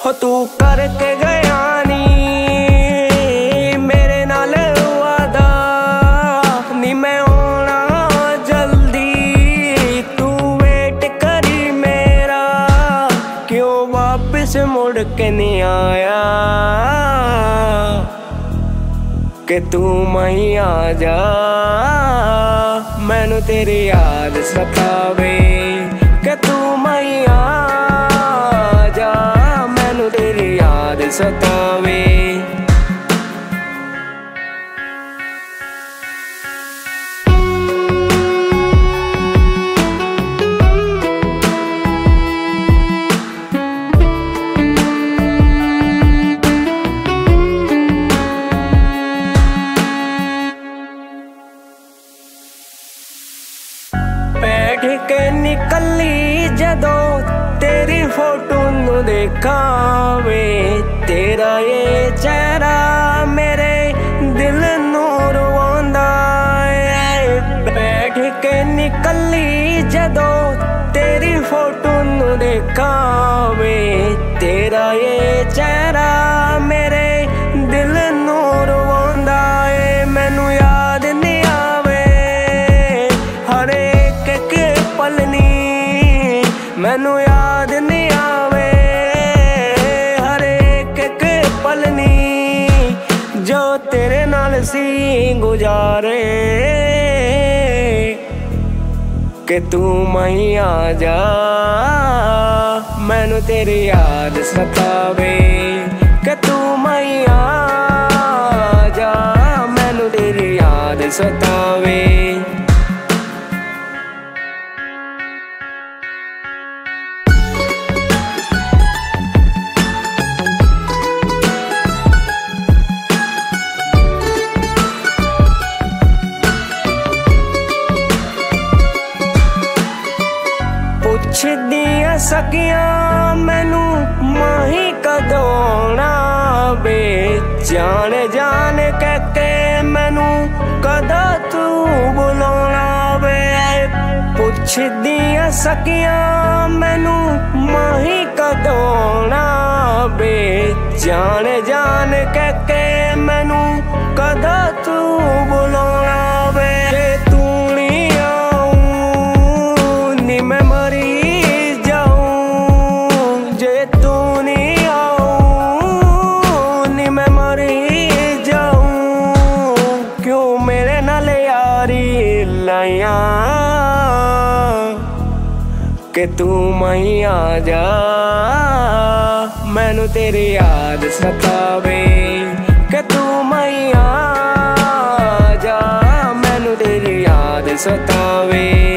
हो तू करके गया नी मेरे नाल वादा नी मैं आना जल्दी, तू वेट करी मेरा क्यों वापस मुड़ के नहीं आया कि तू मही आ जा। मैनू तेरी याद सतावे कि तू मही आ जा, मैनू तेरी याद सतावे। बैठ के निकली जदों तेरी फोटो नू देखा वे, तेरा ये चेहरा मेरे दिल नू रवांदा है। बैठ के निकली जदों तेरी फोटो नू देखा वे, तेरा ये चेहरा मेरे दिल नू रवांदा है। मैनू याद नहीं आवे हर एक के पलनी, मैनू याद नहीं आवे हर एक के पलनी जो तेरे नाल सी गुजारे कि तू मही आ जा। मैनू तेरी याद सतावे कि तू मही आ जा, मैनू तेरी याद सतावे। पुछदियां सकियां मैनू माही कदों आना वे, जान जान कहके मैनू कदा तू बुलाना वे। पुछदियां सकियां मैनू माही कदों आना वे, जान जान कहके मैनू कदा तू बुलाना वे। जे तू नहीं आऊं नी मैं मरी कि तू मही आ जा। मैनू तेरी याद सतावे कि तू मही आ जा, मैनू तेरी याद सतावे।